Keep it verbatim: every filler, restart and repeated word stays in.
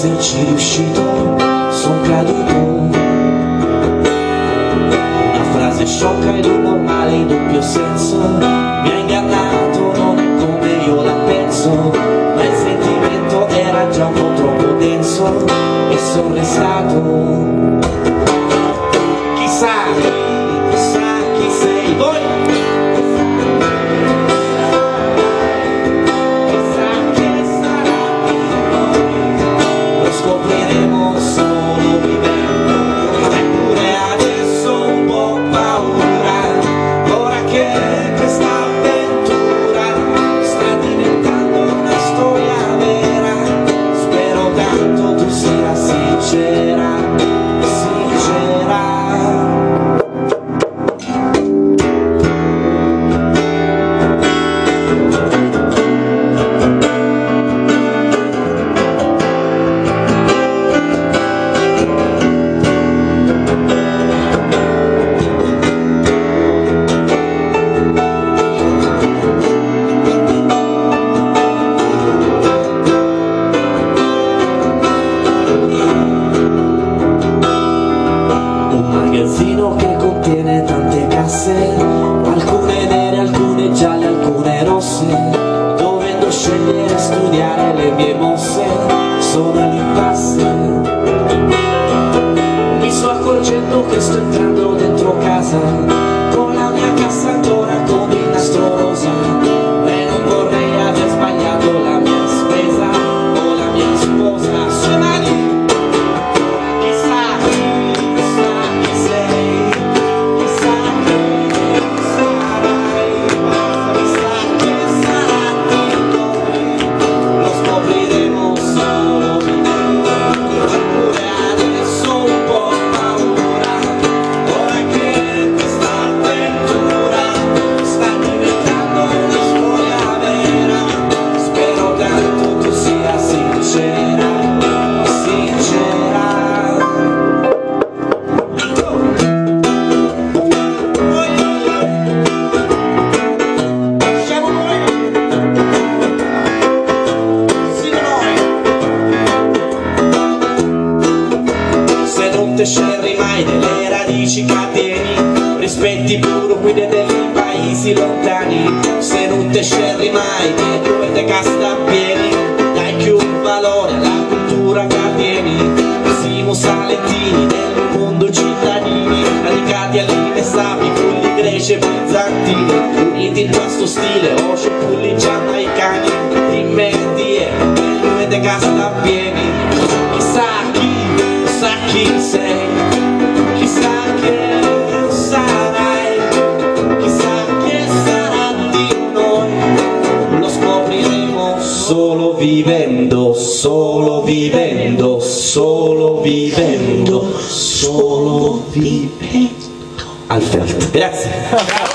esserci riuscito, son caduto. Una frase sciocca ed un normale in doppio senso, mi ha ingannato, non è come io la penso, ma il sentimento era già un po' troppo denso e son restato. Chissà, chissà chi sei voi. Scopriremo solo vivendo, eppure adesso un po' paura, ora che questa avventura sta diventando una storia vera. Spero tanto tu sia sincera, sincera. Che contiene tante casse, alcune nere, alcune gialle, alcune rosse. Dovendo scegliere e studiare le mie mosse, sono all'impasse. Mi sto accorgendo che sto entrando dentro casa, con la mia cassa ancora con il nastro rosa, e non vorrei aver sbagliato la mia spesa o la mia sposa. Sue mani. Scerri mai delle radici cateni, rispetti puro guide dei paesi lontani. Se non te scerri mai che due te casta pieni, dai più valore alla cultura che tieni. Siamo salettini del mondo cittadini, radicati all'inestabi, pulli greci e bizantini, uniti in questo stile, oce pulli giamaicani, dimenti e due te casta pieni. Chissà chi, chissà chi sei, chissà che sarai, chissà che sarà di noi. Lo scopriremo solo vivendo, solo vivendo, solo vivendo, solo vivendo. Alfred, grazie.